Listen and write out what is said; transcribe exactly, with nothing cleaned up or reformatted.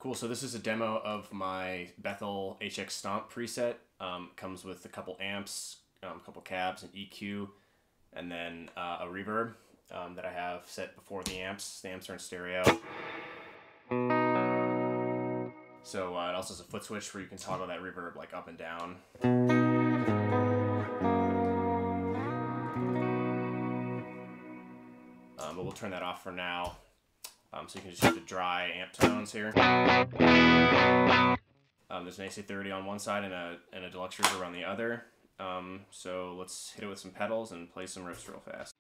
Cool, so this is a demo of my Bethel H X Stomp preset. Um, comes with a couple amps, um, a couple cabs, an E Q, and then uh, a reverb um, that I have set before the amps. The amps are in stereo. So uh, it also has a foot switch where you can toggle that reverb like up and down. Um, but we'll turn that off for now. Um, so you can just hear the dry amp tones here. Um, there's an A C thirty on one side and a, and a deluxe reverb on the other. Um, so let's hit it with some pedals and play some riffs real fast.